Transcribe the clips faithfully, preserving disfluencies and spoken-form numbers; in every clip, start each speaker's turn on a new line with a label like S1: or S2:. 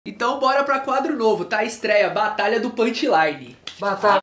S1: Então bora pra quadro novo, tá? Estreia, Batalha do Punchline.
S2: Batalha.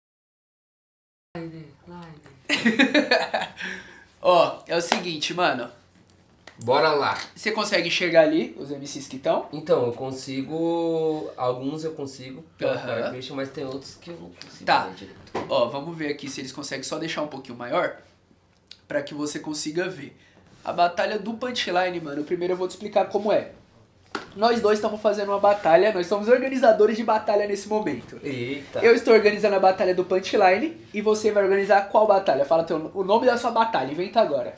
S1: Ó, é o seguinte, mano.
S2: Bora lá.
S1: Você consegue enxergar ali os M Cs que estão?
S2: Então, eu consigo... Alguns eu consigo,
S1: Uhum.
S2: mas tem outros que eu não consigo.
S1: Tá.
S2: Ver direito.
S1: Ó, vamos ver aqui se eles conseguem só deixar um pouquinho maior pra que você consiga ver. A Batalha do Punchline, mano, primeiro eu vou te explicar como é. Nós dois estamos fazendo uma batalha, nós somos organizadores de batalha nesse momento.
S2: Eita.
S1: Eu estou organizando a Batalha do Punchline e você vai organizar qual batalha? Fala teu, o nome da sua batalha, inventa agora.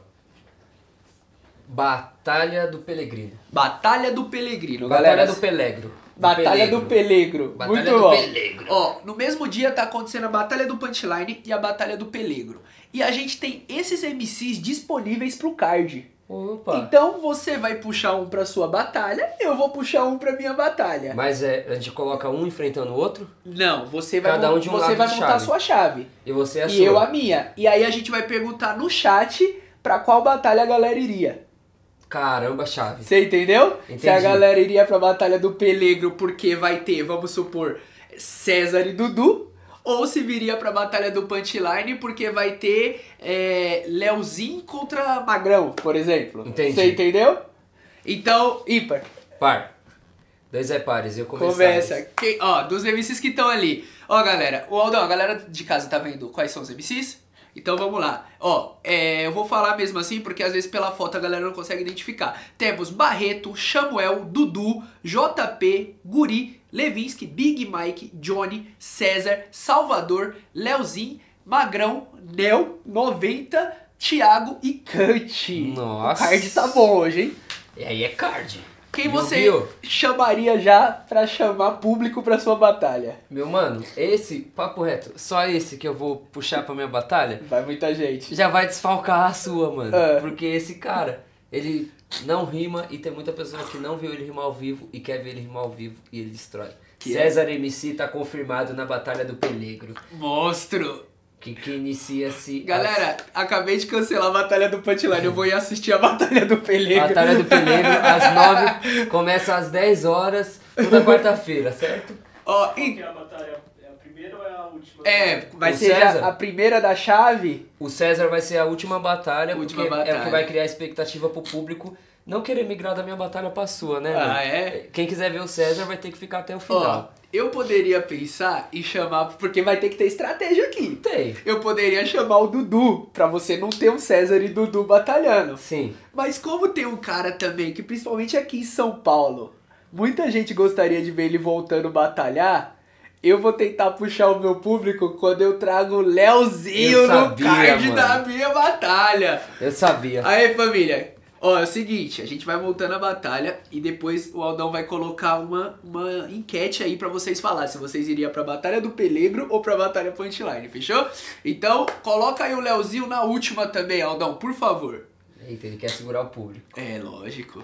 S2: Batalha do Pelegrino.
S1: Batalha do Pelegrino,
S2: Batalha
S1: galera.
S2: do Pelegro. Do
S1: Batalha
S2: Pelegro.
S1: do Pelegro.
S2: Batalha
S1: Muito
S2: do
S1: bom.
S2: Pelegro.
S1: Ó, no mesmo dia tá acontecendo a Batalha do Punchline e a Batalha do Pelegro. E a gente tem esses M Cs disponíveis pro card.
S2: Opa.
S1: Então você vai puxar um pra sua batalha, eu vou puxar um pra minha batalha.
S2: Mas é, a gente coloca um enfrentando o outro?
S1: Não, você vai,
S2: Cada um de um
S1: você
S2: lado
S1: vai
S2: de
S1: montar
S2: chave.
S1: a sua chave.
S2: E você é a
S1: E
S2: sua.
S1: eu a minha. E aí a gente vai perguntar no chat pra qual batalha a galera iria.
S2: Caramba, chave.
S1: Você entendeu?
S2: Entendi.
S1: Se a galera iria pra Batalha do Pelegro porque vai ter, vamos supor, César e Dudu. Ou se viria pra Batalha do Punchline porque vai ter é, Leozinho contra Magrão, por exemplo.
S2: Entendi.
S1: Você entendeu? Então, ímpar.
S2: Par. Dois é pares, eu começo.
S1: Começa. Quem, ó, dos M Cs que estão ali. Ó, galera. O Aldão, a galera de casa tá vendo quais são os M Cs? Então vamos lá. Ó, é, eu vou falar mesmo assim porque às vezes pela foto a galera não consegue identificar. Temos Barreto, Samuel, Dudu, J P, Guri, Levinsky, Big Mike, Johnny, César, Salvador, Leozinho, Magrão, Nel, noventa, Thiago e Kant.
S2: Nossa.
S1: O card tá bom hoje, hein?
S2: E aí é card.
S1: Quem
S2: Viu,
S1: você
S2: viu?
S1: chamaria já pra chamar público pra sua batalha?
S2: Meu mano, esse, papo reto, só esse que eu vou puxar pra minha batalha,
S1: Vai muita gente.
S2: já vai desfalcar a sua, mano.
S1: É.
S2: Porque esse cara, ele não rima e tem muita pessoa que não viu ele rimar ao vivo e quer ver ele rimar ao vivo e ele destrói.
S1: Que é?
S2: César M C tá confirmado na Batalha do Pelegro,
S1: Monstro!
S2: que, que inicia-se...
S1: Galera, acabei de cancelar a Batalha do Punchline, eu vou ir assistir a Batalha do
S2: a
S1: Pelegro.
S2: Batalha do Pelegro, às nove, começa às dez horas, toda quarta-feira, certo?
S1: Ó,
S3: Qual que
S1: e,
S3: é a batalha? É a primeira ou é a última?
S1: é, vai
S2: O
S1: ser já
S2: César?
S1: a primeira da chave.
S2: O César vai ser a última batalha,
S1: Última
S2: porque é o
S1: batalha.
S2: que vai criar expectativa pro público não querer migrar da minha batalha pra sua, né?
S1: Ah,
S2: mano?
S1: é?
S2: Quem quiser ver o César vai ter que ficar até o
S1: Ó,
S2: final.
S1: eu poderia pensar e chamar, porque vai ter que ter estratégia aqui.
S2: Tem.
S1: Eu poderia chamar o Dudu, pra você não ter um César e Dudu batalhando.
S2: Sim.
S1: Mas como tem um cara também, que principalmente aqui em São Paulo, muita gente gostaria de ver ele voltando a batalhar, eu vou tentar puxar o meu público quando eu trago o Leozinho
S2: Eu
S1: no
S2: sabia,
S1: card
S2: mano.
S1: da minha batalha.
S2: Eu sabia.
S1: Aí, família, ó, é o seguinte, a gente vai montando a batalha e depois o Aldão vai colocar uma, uma enquete aí pra vocês falar se vocês iriam pra Batalha do Pelegro ou pra Batalha Punchline, fechou? Então, coloca aí o Leozinho na última também, Aldão, por favor.
S2: Eita, ele quer segurar o público.
S1: É, lógico.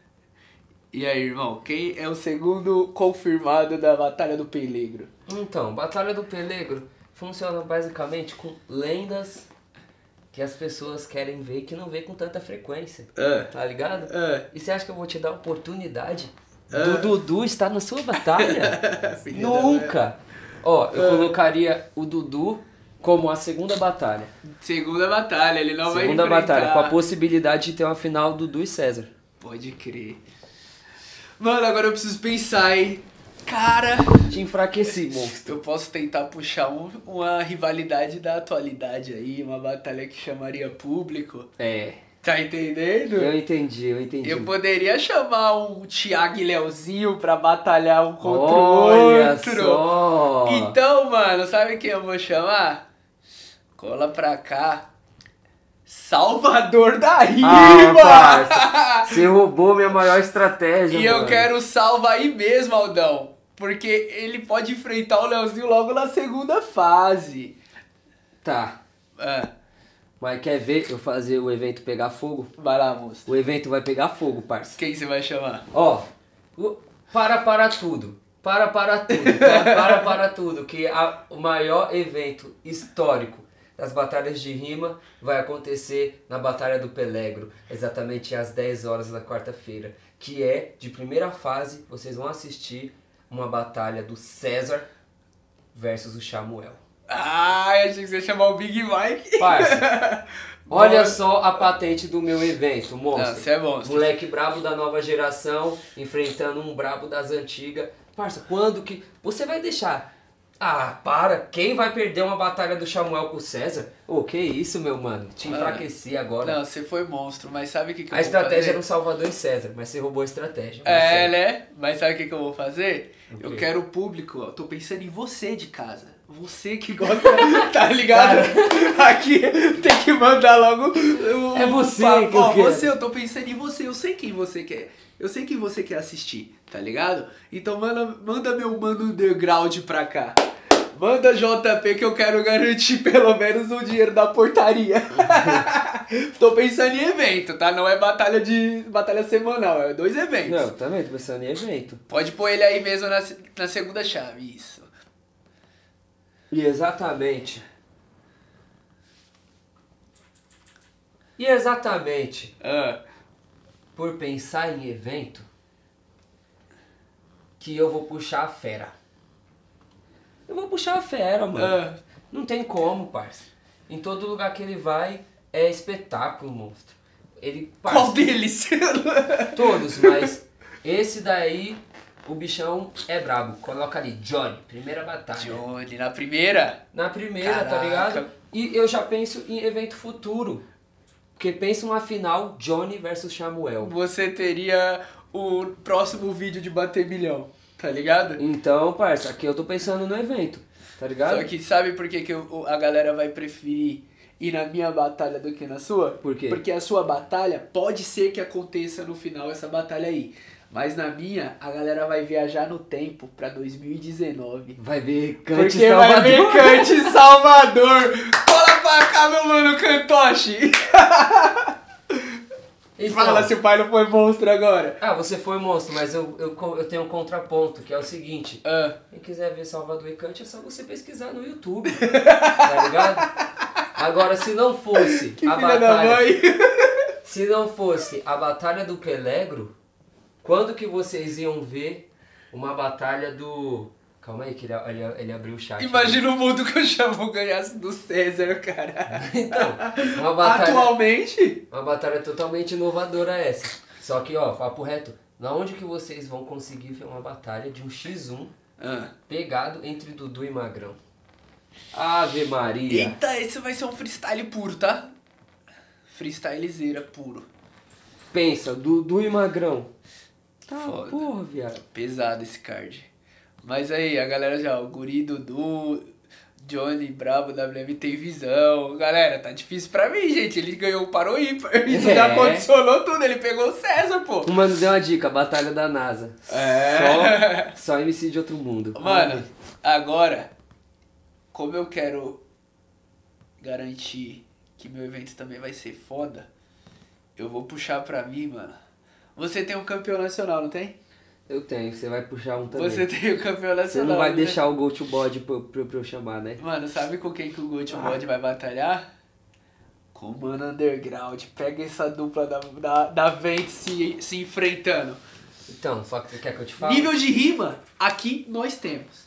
S1: E aí, irmão, quem é o segundo confirmado da Batalha do Pelegro?
S2: Então, Batalha do Pelegro funciona basicamente com lendas que as pessoas querem ver que não vê com tanta frequência.
S1: É.
S2: Tá ligado?
S1: É.
S2: E você acha que eu vou te dar a oportunidade
S1: É.
S2: do Dudu estar na sua batalha?
S1: Filha da
S2: Nunca! Ó, eu
S1: É.
S2: colocaria o Dudu como a segunda batalha.
S1: Segunda batalha, ele não
S2: Segunda
S1: vai enfrentar.
S2: batalha, com a possibilidade de ter uma final Dudu e César.
S1: Pode crer. Mano, agora eu preciso pensar, hein? Cara,
S2: Te enfraqueci, monstro.
S1: eu posso tentar puxar um- uma rivalidade da atualidade aí, uma batalha que chamaria público.
S2: É,
S1: Tá entendendo?
S2: eu entendi, eu entendi.
S1: Eu poderia chamar um Thiago e Leozinho pra batalhar um contra
S2: Olha
S1: o outro.
S2: só!
S1: Então, mano, sabe quem eu vou chamar? Cola pra cá. Salvador da Rima!
S2: Ah, parça, você roubou minha maior estratégia,
S1: E eu
S2: mano.
S1: quero salva aí mesmo, Aldão. Porque ele pode enfrentar o Leozinho logo na segunda fase.
S2: Tá,
S1: Ah,
S2: mas quer ver eu fazer o evento pegar fogo?
S1: vai lá, moço.
S2: O evento vai pegar fogo, parça.
S1: Quem você vai chamar?
S2: Ó, o- para para tudo. Para para tudo. Tá? Para para tudo. Que a- o maior evento histórico das batalhas de rima vai acontecer na Batalha do Pelegro, exatamente às dez horas da quarta-feira, que é, de primeira fase, vocês vão assistir uma batalha do César versus o Samuel.
S1: Ah, eu achei que você ia chamar o Big Mike.
S2: Parça, olha só a patente do meu evento, monstro.
S1: Não, você é monstro.
S2: Moleque brabo da nova geração, enfrentando um brabo das antigas. Parça, quando que... Você vai deixar... Ah, para! Quem vai perder uma batalha do Samuel com o César? Ô, oh, que isso, meu mano? Te enfraqueci agora.
S1: Não, você foi monstro, mas sabe o que, que eu
S2: A
S1: vou
S2: estratégia
S1: fazer?
S2: era o Salvador e César, mas você roubou a estratégia.
S1: É,
S2: Marcelo.
S1: né? Mas sabe o que, que eu vou fazer?
S2: O
S1: Eu
S2: quê?
S1: quero o público, eu tô pensando em você de casa. Você que gosta, tá ligado? Aqui tem que mandar logo o...
S2: É você
S1: papo.
S2: que eu
S1: Ó,
S2: quero.
S1: você, eu tô pensando em você, eu sei quem você quer. Eu sei quem você quer assistir, tá ligado? Então manda, manda meu mano underground pra cá. Manda J P que eu quero garantir pelo menos o dinheiro da portaria. Tô pensando em evento, tá? Não é batalha de batalha semanal, é dois eventos.
S2: Não, também tô pensando em evento.
S1: Pode pôr ele aí mesmo na, na segunda chave, isso.
S2: E exatamente. E exatamente
S1: Ah,
S2: por pensar em evento que eu vou puxar a fera. Eu vou puxar a fera, mano.
S1: ah.
S2: Não tem como, parça. Em todo lugar que ele vai é espetáculo, monstro. Ele, parça,
S1: Qual deles?
S2: todos, mas esse daí, o bichão é brabo. Coloca ali, Johnny, primeira batalha.
S1: Johnny, na primeira?
S2: Na primeira, tá
S1: Caraca.
S2: ligado? E eu já penso em evento futuro. Porque pensa uma final, Johnny versus Samuel.
S1: Você teria o próximo vídeo de bater milhão, tá ligado?
S2: Então, parça, aqui eu tô pensando no evento, tá ligado?
S1: Só que sabe por que, que eu- a galera vai preferir ir na minha batalha do que na sua?
S2: Por quê?
S1: Porque a sua batalha pode ser que aconteça no final essa batalha aí. Mas na minha, a galera vai viajar no tempo pra dois mil e dezenove.
S2: Vai ver Cante
S1: Porque
S2: Salvador.
S1: vai ver Cante Salvador. Cola pra cá, meu mano Cantoshi.
S2: Então,
S1: Fala se o pai não foi monstro agora.
S2: ah, você foi monstro, mas eu, eu, eu tenho um contraponto, que é o seguinte.
S1: Ah,
S2: Quem quiser ver Salvador e Cante, é só você pesquisar no YouTube, tá ligado? Agora, se não fosse
S1: que
S2: a
S1: filha da
S2: batalha...
S1: mãe.
S2: Se não fosse a Batalha do Pelegro, quando que vocês iam ver uma batalha do... Calma aí, que ele, ele, ele abriu o chat.
S1: Imagina o mundo que eu chamo ganhasse do César, cara.
S2: Então, uma batalha,
S1: Atualmente?
S2: uma batalha totalmente inovadora essa. Só que, ó, papo reto, na onde que vocês vão conseguir ver uma batalha de um xis um
S1: Ah.
S2: pegado entre Dudu e Magrão? Ave Maria.
S1: Eita, esse vai ser um freestyle puro, tá? Freestylezeira puro.
S2: Pensa, Dudu e Magrão. Tá,
S1: Foda.
S2: porra, viado.
S1: Pesado esse card. Mas aí, a galera já, o Guri, Dudu, Johnny, Brabo, W M tem visão. Galera, tá difícil pra mim, gente. Ele ganhou o Parou Ímpar. Isso
S2: É.
S1: já condicionou tudo. Ele pegou o César, pô.
S2: O mano deu uma dica, Batalha da NASA.
S1: É.
S2: Só, só M C de outro mundo.
S1: Mano, agora, como eu quero garantir que meu evento também vai ser foda, eu vou puxar pra mim, mano. Você tem um campeão nacional, não tem?
S2: Eu tenho, você vai puxar um também.
S1: Você tem o campeão
S2: Você
S1: nacional.
S2: não vai
S1: né?
S2: deixar o Go to Body pra, pra, pra eu chamar, né?
S1: Mano, sabe com quem que o Gold
S2: Ah.
S1: Mod vai batalhar? Com o Mano Underground. Pega essa dupla da, da, da Vente se, se enfrentando.
S2: Então, só que você quer que eu te fale?
S1: Nível de rima, aqui nós temos.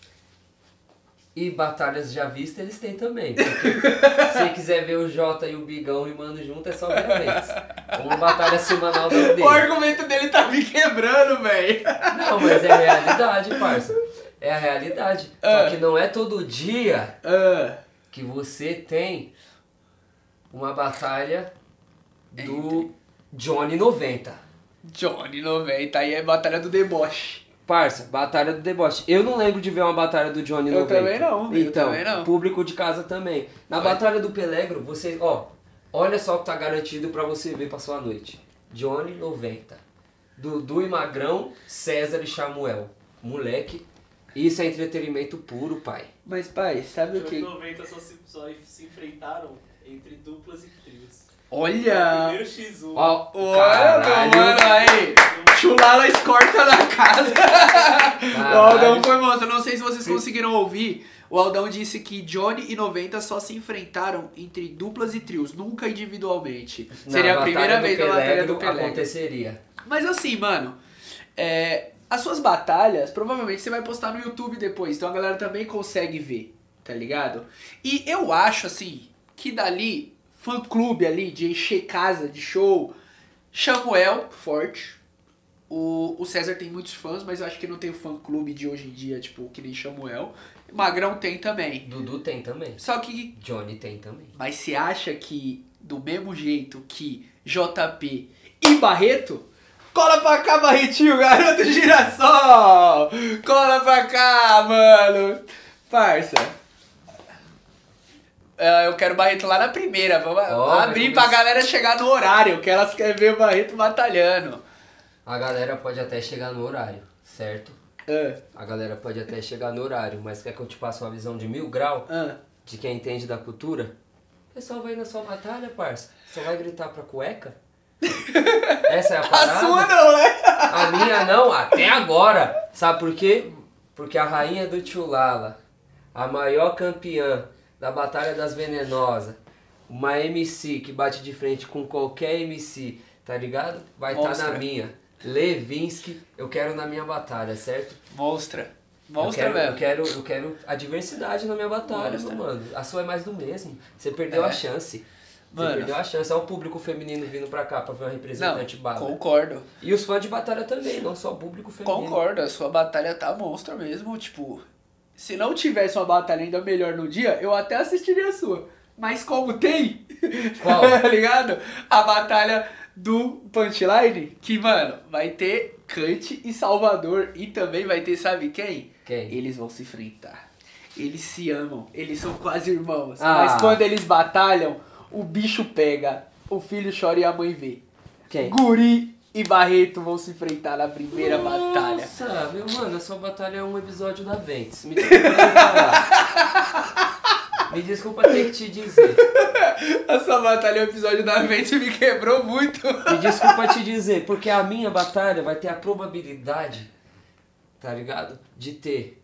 S2: E batalhas já vistas eles têm também. Porque se você quiser ver o Jota e o Bigão rimando junto, é só ver a vez. Uma batalha semanal da
S1: O
S2: aldeia.
S1: argumento dele tá me quebrando, velho.
S2: Não, mas é a realidade, parça. É a realidade.
S1: Ah.
S2: Só que não é todo dia
S1: Ah,
S2: que você tem uma batalha do Johnny noventa.
S1: Johnny noventa, aí é batalha do deboche.
S2: Parça, batalha do deboche. Eu não lembro de ver uma batalha do Johnny
S1: Eu
S2: noventa.
S1: também não, eu
S2: Então,
S1: também não.
S2: público de casa também. Na
S1: Vai.
S2: batalha do Pelegro, você, ó, olha só o que tá garantido pra você ver pra sua noite. Johnny noventa. Dudu e Magrão, César e Samuel. Moleque, isso é entretenimento puro, pai.
S1: Mas, pai, sabe o
S3: Nos
S1: que?
S3: noventa só se, só se enfrentaram entre duplas e trios.
S1: Olha!
S3: Primeiro xis um.
S2: Ó,
S1: Olha, meu
S2: caralho.
S1: mano, aí! Chulala escorta na casa! Ó,
S2: Caralho.
S1: não foi, moça. Não sei se vocês conseguiram ouvir, O Aldão disse que Johnny e noventa só se enfrentaram entre duplas e trios, nunca individualmente.
S2: Na
S1: Seria a
S2: batalha
S1: primeira
S2: do
S1: vez na batalha do
S2: Pelegro
S1: Pelegro.
S2: aconteceria.
S1: Mas assim, mano, é, as suas batalhas, provavelmente você vai postar no YouTube depois, então a galera também consegue ver, tá ligado? E eu acho, assim, que dali, fã-clube ali, de encher casa, de show, Samuel, forte. O, o César tem muitos fãs, mas eu acho que não tem o fã-clube de hoje em dia, tipo, que nem Samuel. Magrão tem também.
S2: Dudu tem também.
S1: Só que...
S2: Johnny tem também.
S1: Mas você acha que, do mesmo jeito que J P e Barreto... Cola pra cá, Barretinho, garoto girassol! Cola pra cá, mano! Parça. Uh, eu quero o Barreto lá na primeira. Vamos
S2: Oh,
S1: abrir pra galera chegar no horário, que elas querem ver o Barreto batalhando.
S2: A galera pode até chegar no horário, certo?
S1: Uh,
S2: A galera pode até chegar no horário, mas quer que eu te passe uma visão de mil grau
S1: uh.
S2: de quem entende da cultura? O pessoal vai na sua batalha, parça. Só vai gritar pra cueca? Essa é a parada?
S1: A sua não, né?
S2: A minha não, até agora. Sabe por quê? Porque a rainha do Tchulala, a maior campeã da Batalha das Venenosas, uma M C que bate de frente com qualquer M C, tá ligado? Vai estar tá na minha. Levinsky, eu quero na minha batalha, certo?
S1: Monstra. Monstra
S2: eu quero,
S1: mesmo.
S2: eu quero, eu quero a diversidade na minha batalha,
S1: Monstra.
S2: mano. A sua é mais do mesmo. Você perdeu
S1: É.
S2: a chance. Você
S1: Mano.
S2: perdeu a chance. Olha o público feminino vindo pra cá pra ver uma
S1: Não,
S2: representante bala.
S1: concordo.
S2: E os fãs de batalha também, não só o público feminino.
S1: Concordo, a sua batalha tá monstra mesmo, tipo... Se não tivesse uma batalha ainda melhor no dia, eu até assistiria a sua. Mas como tem,
S2: Qual?
S1: tá ligado? A batalha do Punchline, que, mano, vai ter Kant e Salvador. E também vai ter, sabe quem?
S2: Quem?
S1: Eles vão se enfrentar. Eles se amam, eles são quase irmãos.
S2: Ah.
S1: Mas quando eles batalham, o bicho pega, o filho chora e a mãe vê.
S2: Quem?
S1: Guri e Barreto vão se enfrentar na primeira batalha.
S2: Nossa, meu mano, a sua batalha é um episódio da Ventes. Me desculpa ter que falar. Me desculpa ter que te dizer.
S1: A sua batalha é um episódio da mente me quebrou muito.
S2: Me desculpa te dizer, porque a minha batalha vai ter a probabilidade, tá ligado? De ter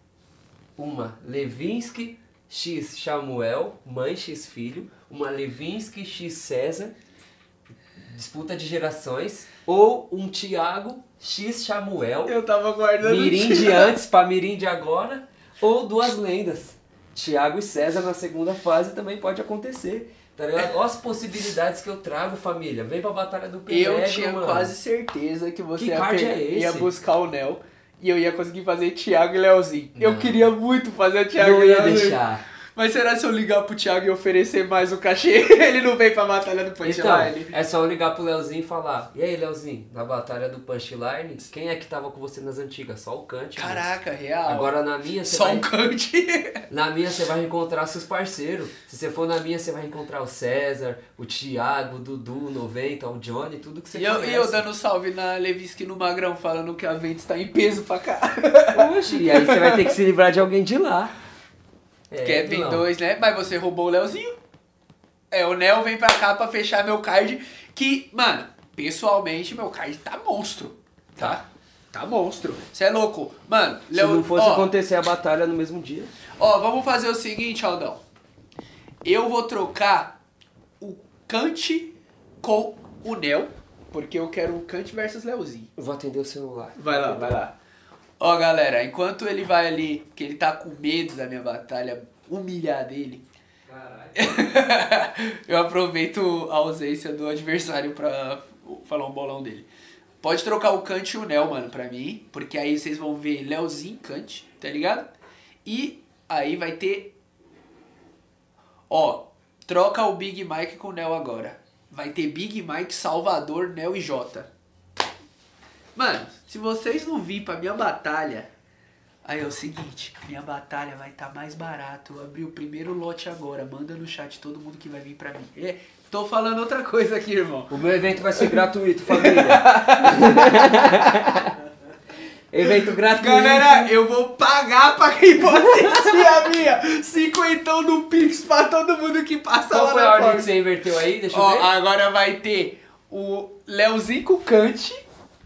S2: uma Levinsky x Samuel, mãe x filho, uma Levinsky x César, disputa de gerações, ou um Thiago x Samuel,
S1: Eu tava guardando
S2: mirim de antes pra mirim de agora, ou duas lendas, Thiago e César na segunda fase também pode acontecer. Tá ligado? Olha as possibilidades que eu trago, família. Vem pra Batalha do Pelegro,
S1: Eu tinha
S2: mano.
S1: quase certeza que você
S2: Que
S1: ia,
S2: card
S1: pe-
S2: é esse?
S1: ia buscar o Nel e eu ia conseguir fazer Thiago e Leozinho. Eu
S2: Não.
S1: queria muito fazer o Thiago
S2: Não
S1: e
S2: ia
S1: Leozinho.
S2: deixar.
S1: Mas será se eu ligar pro Thiago e oferecer mais o cachê? Ele não vem pra batalha do
S2: Então,
S1: Punchline?
S2: é só eu ligar pro Leozinho e falar: E aí, Leozinho, na Batalha do Punchline, quem é que tava com você nas antigas? Só o Kant. moço.
S1: Caraca, real.
S2: Agora na minha você
S1: Só
S2: vai...
S1: um Kant.
S2: Na minha você vai encontrar seus parceiros. Se você for na minha, você vai encontrar o César, o Thiago, o Dudu, o noventa, o Johnny, tudo que você
S1: E eu,
S2: conhece.
S1: e eu dando salve na Levinsky no Magrão, falando que a Ventes tá em peso pra cá.
S2: Oxe, e aí você vai ter que se livrar de alguém de lá. É,
S1: Que é, tem
S2: vilão.
S1: dois, né? Mas você roubou o Leozinho. É, o Nel vem pra cá pra fechar meu card. Que, mano, pessoalmente, meu card tá monstro. Tá? Tá monstro. Você é louco. Mano,
S2: Se
S1: Leo,
S2: não fosse
S1: ó,
S2: acontecer a batalha no mesmo dia.
S1: ó, vamos fazer o seguinte, Aldão. Eu vou trocar o Kant com o Nel. Porque eu quero o Kant versus Leozinho.
S2: Eu vou atender o celular.
S1: Vai lá, vai lá. Ó, galera, enquanto ele vai ali, que ele tá com medo da minha batalha, humilhar dele,
S2: Caralho.
S1: eu aproveito a ausência do adversário pra falar um bolão dele. Pode trocar o Kant e o Nel, mano, pra mim, porque aí vocês vão ver Leozinho Kant, tá ligado? E aí vai ter... Ó, troca o Big Mike com o Nel agora. Vai ter Big Mike, Salvador, Nel e Jota. Mano, se vocês não virem pra minha batalha, aí é o seguinte, minha batalha vai estar tá mais barato. Eu abri o primeiro lote agora, manda no chat todo mundo que vai vir pra mim. É, tô falando outra coisa aqui, irmão.
S2: O meu evento vai ser gratuito, família. Evento gratuito.
S1: Galera, eu vou pagar pra quem for assistir a minha. Cinquentão no Pix pra todo mundo que passa
S2: Qual
S1: lá
S2: foi
S1: na
S2: a ordem
S1: porta.
S2: que você inverteu aí? Deixa eu
S1: Ó,
S2: ver.
S1: agora vai ter o Leozinho com Kant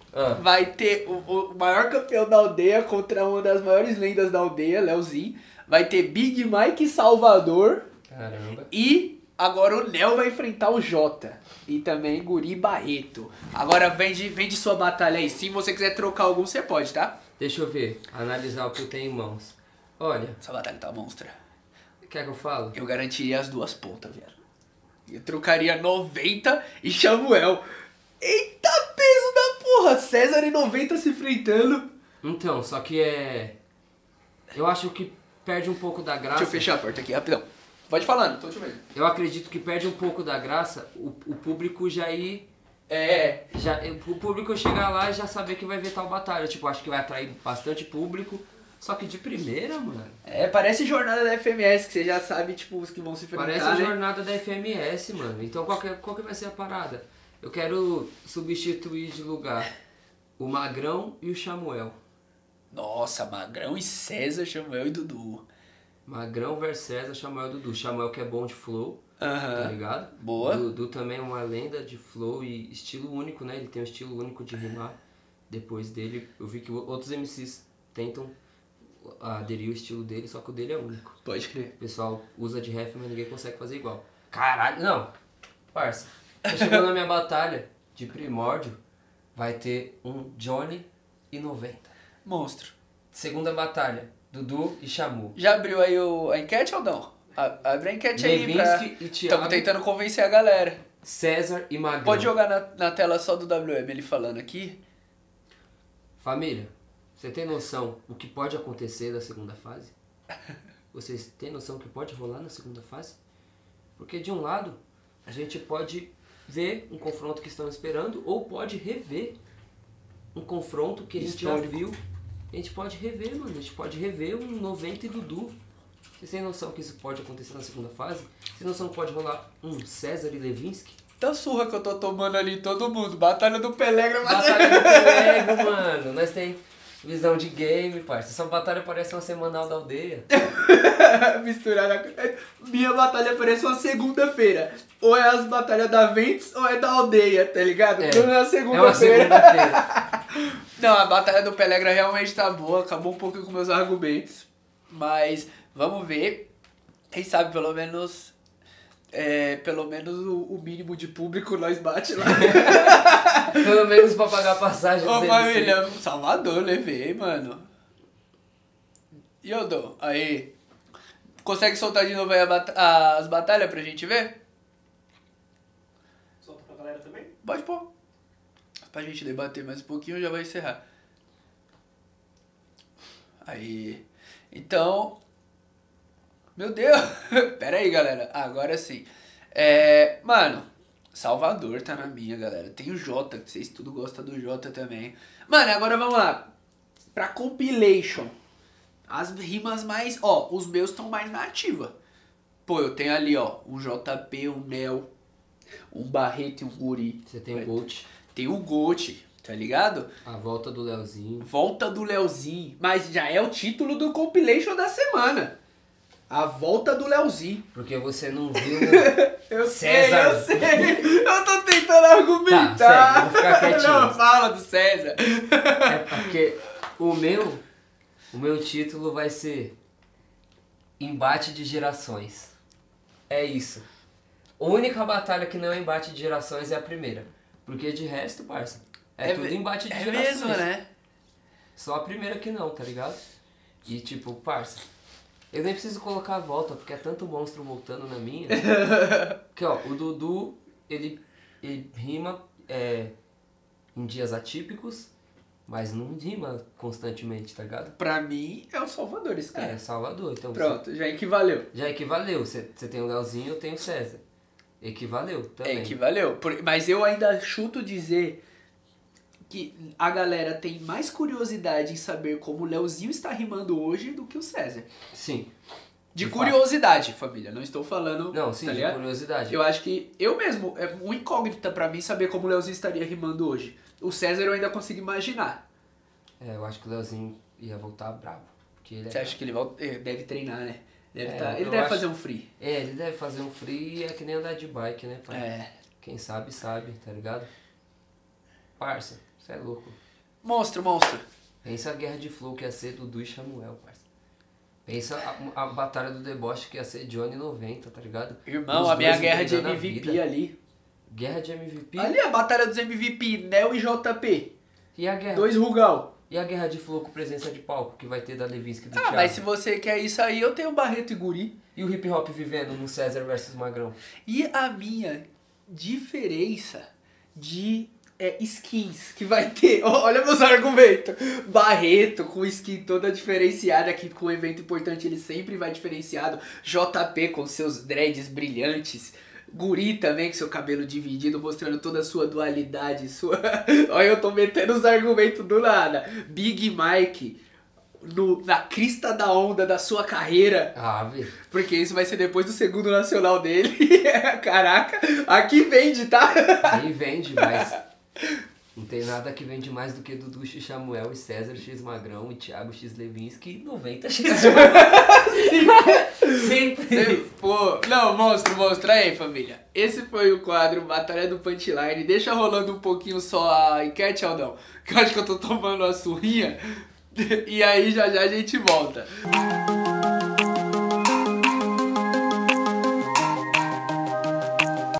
S2: Ah.
S1: vai ter o, o maior campeão da aldeia contra uma das maiores lendas da aldeia, Leozinho. Vai ter Big Mike Salvador.
S2: Caramba.
S1: E agora o Nel vai enfrentar o Jota. E também Guri Barreto. Agora vende, vende sua batalha aí. Se você quiser trocar algum, você pode, tá?
S2: Deixa eu ver, analisar o que eu tenho em mãos. Olha,
S1: Essa batalha tá monstra.
S2: quer que eu falo?
S1: Eu garantiria as duas pontas, velho. Eu trocaria noventa e Samuel. Eita peso da porra! César e noventa se enfrentando.
S2: Então, só que é... Eu acho que perde um pouco da graça.
S1: Deixa eu fechar a porta aqui, rapidão. Pode falando, tô te vendo.
S2: Eu acredito que perde um pouco da graça o, o público já ir...
S1: É.
S2: Já, o público chegar lá e já saber que vai ver tal batalha. Tipo, acho que vai atrair bastante público. Só que de primeira, mano.
S1: É, parece jornada da F M S, que você já sabe, tipo, os que vão se enfrentar.
S2: Parece a
S1: né?
S2: jornada da F M S, mano. Então qual que, é- qual que vai ser a parada? Eu quero substituir de lugar o Magrão e o Samuel.
S1: Nossa, Magrão e César, Samuel e Dudu.
S2: Magrão versus César, Samuel e Dudu. Samuel que é bom de flow,
S1: Aham.
S2: tá ligado?
S1: Boa.
S2: Dudu também é uma lenda de flow e estilo único, né? Ele tem um estilo único de rimar. Depois dele, eu vi que outros M Cs tentam aderir o estilo dele, só que o dele é único.
S1: Pode crer.
S2: O pessoal usa de ref, mas ninguém consegue fazer igual. Caralho, não. Parça, chegou na minha batalha de primórdio, vai ter um Johnny e noventa.
S1: Monstro.
S2: Segunda batalha, Dudu e Shamu.
S1: Já abriu aí o, a enquete ou não? A- Abre a enquete aí pra...
S2: Levinsky e Thiago,
S1: Estamos tentando convencer a galera.
S2: César e Magrão.
S1: Pode jogar na, na tela só do W M ele falando aqui.
S2: Família, você tem noção o que pode acontecer na segunda fase? Vocês têm noção o que pode rolar na segunda fase? Porque de um lado, a gente pode ver um confronto que estamos esperando, ou pode rever um confronto que a gente
S1: Histórico.
S2: já viu. A gente pode rever, mano. A gente pode rever um noventa e Dudu. Vocês têm noção que isso pode acontecer na segunda fase? Vocês têm noção que pode rolar um César e Levinsky?
S1: Tá surra que eu tô tomando ali em todo mundo. Batalha do Pelegra.
S2: Batalha do Pelego, mano. Nós tem visão de game, parça. Essa batalha parece uma semanal da aldeia.
S1: Misturada. Minha batalha parece uma segunda-feira. Ou é as batalhas da Ventes ou é da aldeia, tá ligado?
S2: É,
S1: Tudo na
S2: é uma
S1: segunda-feira.
S2: segunda-feira.
S1: Não, a batalha do Pelegra realmente tá boa. Acabou um pouco com meus argumentos. Mas vamos ver. Quem sabe pelo menos. É, pelo menos o, o mínimo de público nós bate lá.
S2: Pelo menos pra pagar a passagem
S1: Ô
S2: dos
S1: família, Salvador levei, mano. E eu dou. Aí. Consegue soltar de novo aí a bata- as batalhas pra gente ver?
S3: Solta pra galera também?
S1: Pode pôr. Pra gente debater mais um pouquinho, já vai encerrar. Aí. Então. Meu Deus! Pera aí, galera. Agora sim. É. Mano. Salvador tá na minha, galera. Tem o Jota, que vocês tudo gostam do Jota também. Mano, agora vamos lá. Pra compilation. As rimas mais... Ó, os meus estão mais na ativa. Pô, eu tenho ali, ó. Um J P, um Nel, um Barreto e um Guri.
S2: Você tem o Gold,
S1: Tem o Gold, tá ligado?
S2: a volta do Leozinho.
S1: Volta do Leozinho. Mas já é o título do compilation da semana. A volta do Leozinho.
S2: Porque você não viu...
S1: Eu
S2: César.
S1: sei, eu sei. Eu tô tentando argumentar.
S2: Tá, segue, vou ficar quietinho.
S1: Não, fala do César.
S2: É porque o meu, o meu título vai ser Embate de Gerações. É isso. A única batalha que não é embate de gerações é a primeira. Porque de resto, parça, é,
S1: É
S2: tudo
S1: me-
S2: embate de
S1: É
S2: gerações.
S1: mesmo, né?
S2: Só a primeira que não, tá ligado? E tipo, parça, eu nem preciso colocar a volta, porque é tanto monstro voltando na minha. Que ó, o Dudu, ele, ele rima é, em dias atípicos, mas não rima constantemente, tá ligado?
S1: Pra mim, é o Salvador esse
S2: É,
S1: cara.
S2: Salvador. Então
S1: Pronto, já equivaleu.
S2: você- já equivaleu. Você você tem o Leozinho, eu tenho o César. Equivaleu também.
S1: É, equivaleu. Por- Mas eu ainda chuto dizer que a galera tem mais curiosidade em saber como o Leozinho está rimando hoje do que o César.
S2: Sim.
S1: De,
S2: De
S1: curiosidade, família. Não estou falando...
S2: Não, sim,
S1: tá
S2: de
S1: ligado?
S2: curiosidade.
S1: Eu acho que eu mesmo, é uma incógnita pra mim saber como o Leozinho estaria rimando hoje. O César eu ainda consigo imaginar.
S2: É, eu acho que o Leozinho ia voltar bravo. Porque ele é
S1: Você acha que ele volta, eh, deve treinar, né? Deve
S2: É,
S1: tá- ele
S2: eu
S1: deve
S2: acho-
S1: fazer um free.
S2: É, ele deve fazer um free, é que nem andar de bike, né, pai?
S1: É.
S2: Quem sabe, sabe, tá ligado? Parça, Você é louco.
S1: Monstro, monstro.
S2: Pensa a guerra de flow que ia ser Dudu e Samuel, parça. Pensa a, a batalha do deboche que ia ser Johnny noventa, tá ligado?
S1: Irmão,
S2: Os
S1: a minha
S2: dois
S1: guerra de
S2: entregando a
S1: M V P
S2: vida.
S1: ali.
S2: Guerra de M V P?
S1: Ali a batalha dos M V P, Nel e J P.
S2: E a guerra?
S1: Dois Rugal.
S2: E a guerra de flow com presença de palco que vai ter da Levinsky do
S1: Ah,
S2: Thiago?
S1: mas se você quer isso aí, eu tenho Barreto e Guri.
S2: E o hip hop vivendo no César versus Magrão?
S1: E a minha diferença de é, skins que vai ter. Ó, olha meus argumentos. Barreto com skin toda diferenciada, que com um evento importante ele sempre vai diferenciado. J P com seus dreads brilhantes. Guri também com seu cabelo dividido, mostrando toda a sua dualidade. Sua... Olha, eu tô metendo os argumentos do nada. Big Mike no, na crista da onda da sua carreira.
S2: Ah, velho.
S1: Porque isso vai ser depois do segundo nacional dele. Caraca, aqui vende, tá?
S2: Nem vende, mas não tem nada que vende mais do que Dudu X Samuel e César X Magrão e Thiago X Levinsky noventa X Sempre.
S1: Pô, não, monstro, monstro. Aí, família. Esse foi o quadro Batalha do Punchline. Deixa rolando um pouquinho só a enquete, Aldão. Que eu acho que eu tô tomando uma surrinha. E aí já já a gente volta.